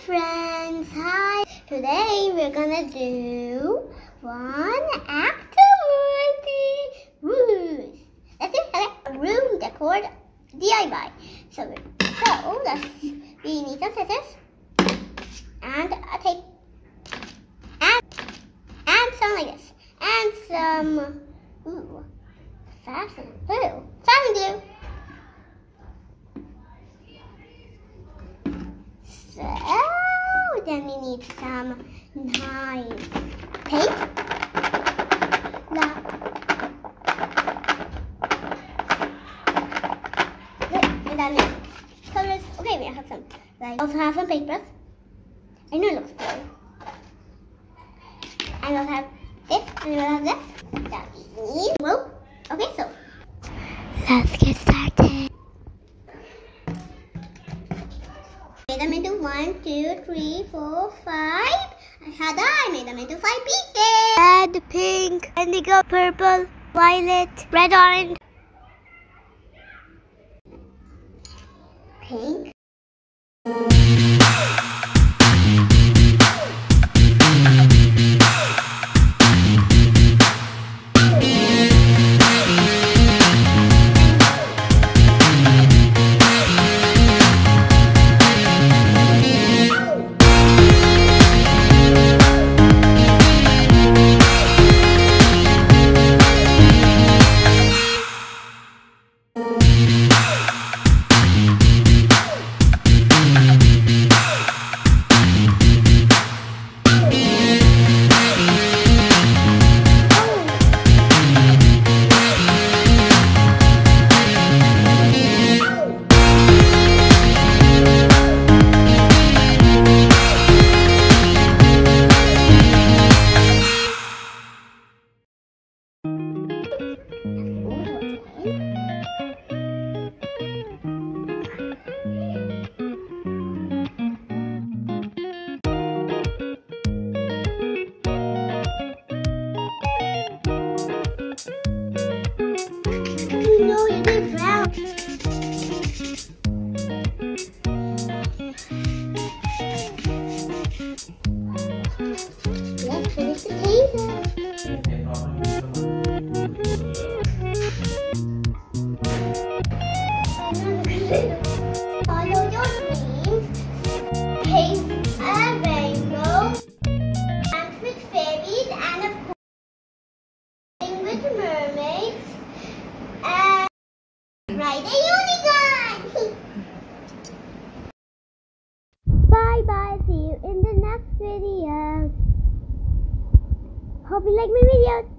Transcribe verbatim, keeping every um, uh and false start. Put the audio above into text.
friends, hi! Today we're gonna do one activity. Woo! Let's do a room decor D I Y. So, so let's, we need some scissors and a tape and and some like this and some ooh fasten glue, fasten glue. So then we need some nice tape. Now, and then we colors. Okay, we have some. Like, also have some papers. I know it looks good. And we'll have this, and we'll have this. That we need. Whoa. Okay, so let's get started. Made them into one, two, three, four, five. I had that. I made them into five pieces. Red, pink, indigo, purple, violet, red, orange, pink. No, you did brown. Let's finish the table. Follow your dreams. Paste a rainbow. And with fairies and of course with mermaids. And ride a unicorn! Bye bye, see you in the next video. Hope you like my videos.